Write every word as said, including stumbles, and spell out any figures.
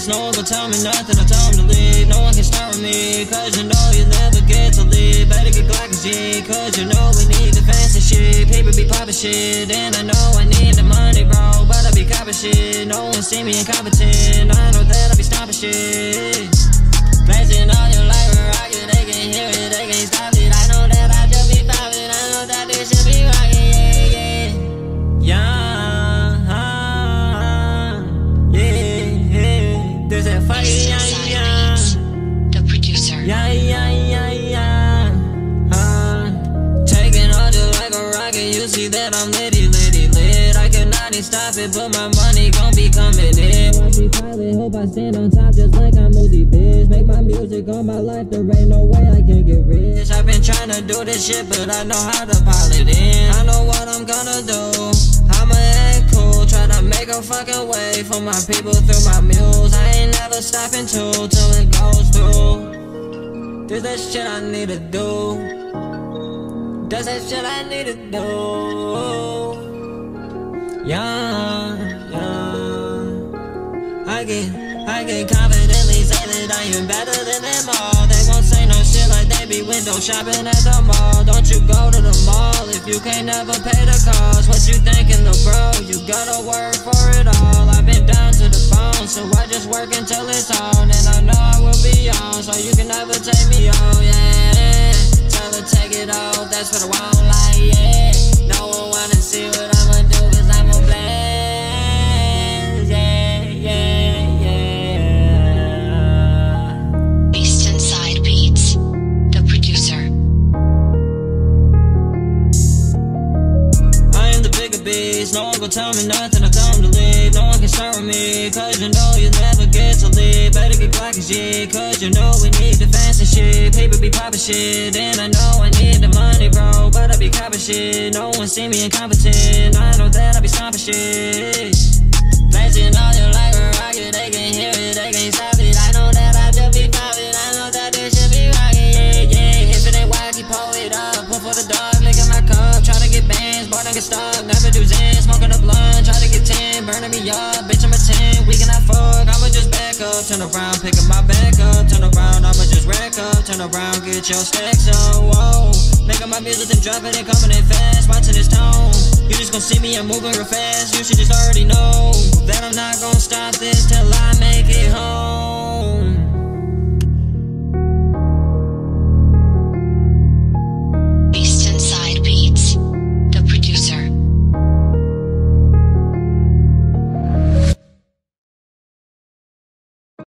biz. No one gon' tell me nothing, I tell them to leave. No one can start with me, cause you know you never get to leave. Better get Glock and G, cause you know we need the fancy shit. People be poppin' shit, and I know I need the money, bro, but I be coppin' shit. No one see me incompetent, I know that I be stompin' shit. Flashing all your life, we're rockin', they can hear it, they can't stop it. I know that I just be poppin', I know that this shit be rockin', yeah, yeah. Yeah, yeah, yeah. There's that fire, yeah, yeah. The producer. Yeah, yeah, yeah, yeah. Uh, taking on just like a rocket, you see that I'm litty, litty, lit. I cannot even stop it, but my money gon' be coming in. Watch me pilot, hope I stand on top just like I'm Uzi, bitch. Make my music all my life, there ain't no way I can get rich. I've been trying to do this shit, but I know how to pilot in. I know what I'm gonna do, I'ma act cool. Try to make a fucking way for my people through my muse. I ain't never stopping to, till it goes through. There's that shit I need to do, There's that shit I need to do. Yeah, yeah. I get, I get confidently say that I am better than them all. They won't say no shit like they be window shopping at the mall. Don't you go to the mall if you can't never pay the cost. What you thinking, little bro? You gotta work for it all. I've been down to the bone, so I just work until it's on. And I know I will be on, so you can never take me on, yeah. Tell her take it off, that's what I want, like, yeah. No one wanna see what I'ma do, cause I'm a blast, yeah, yeah, yeah. East Side Beats, the producer. I am the bigger beast, no one gon' tell me nothing, I tell them to leave. No one can start with me, cause you know you never get to leave. Better get Glock and G, cause you know we need the fancy shit. People be poppin' shit, and I know I need the money, bro, but I be coppin' shit. No one see me incompetent, I know that I be stompin' shit. Flashing all your life, we're rockin', they can hear it, they can't stop it. I know that I just be poppin', I know that this shit be rockin', yeah, yeah. If it ain't wacky, pull it up, put for the dog, lick in my cup. Try to get bands, boy, don't get stuck, never do zen. Smoking a blunt, try to get ten, burning me up, bitch, I'm a ten. We cannot fuck, I'ma just back up, turn around, pick up my back up, turn around, I'ma just rack up, turn around, get your stacks up, whoa. Making my music, then dropping it, coming in fast, watching this tone. You just gon' see me, I'm moving real fast, you should just already know that I'm not gon' stop this till I make it home.